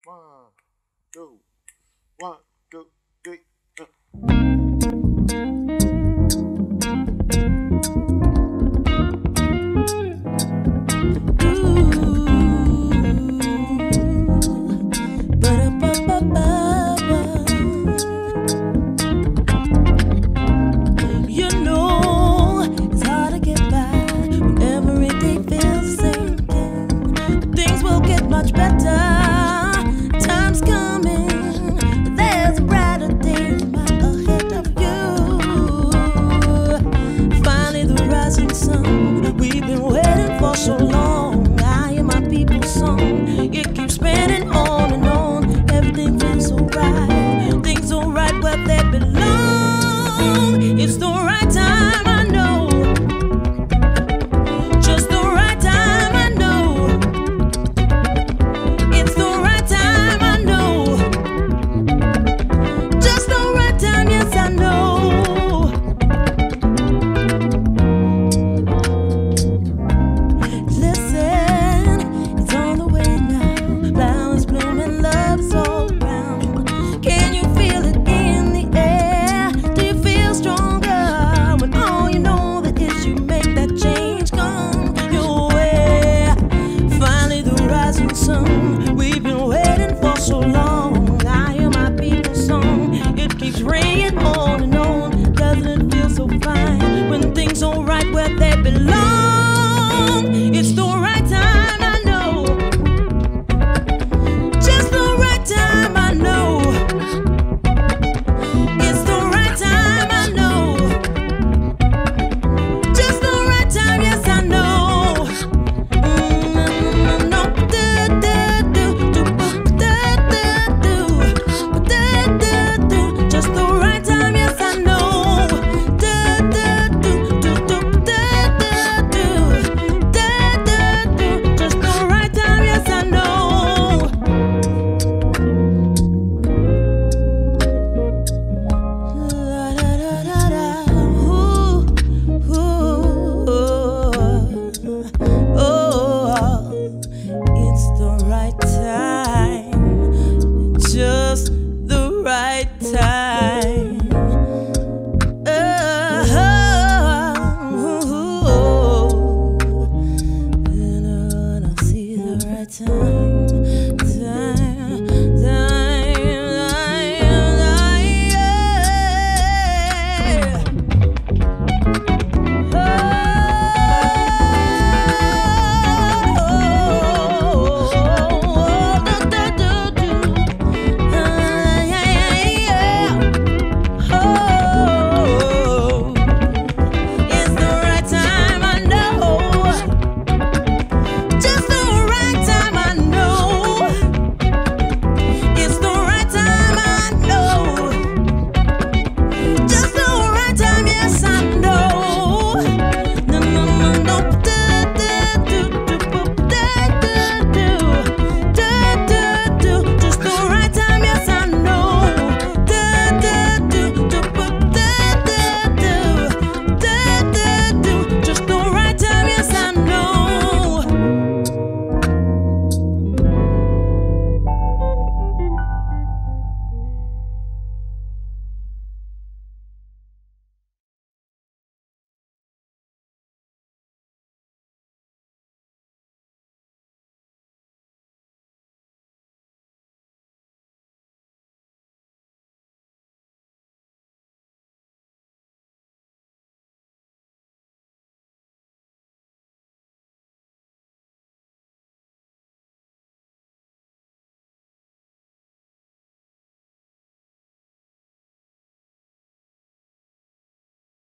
One, two, one, two, three. You know it's hard to get by when every day feels the same again. Things will get much better. Time's coming. There's a brighter day right ahead of you. Finally, the rising sun. We've been waiting for so long. I hear my people's song. It keeps spinning on and on. Everything feels so right. Things are right where they belong. It's the right time, I know. Just the right time, I know. It's the right time, I know. Just the right time, yes, I know. Listen, it's on the way now. Flowers blooming, love's all around. Can you feel it in the air? Do you feel stronger when all you know that is you make that change come your way? Finally, the rising sun. We've been waiting for so long. I hear my people's song. It keeps ringing on and on. Doesn't it feel so fine when things are right where they belong? It's the right time, I know. Just the right time, I know. It's the right time, I know. Just the right time, yes, I know. No. Just the right time, yes, I know. Just the right time, yes, I know. It's the right time, just the right time. And I see the right time.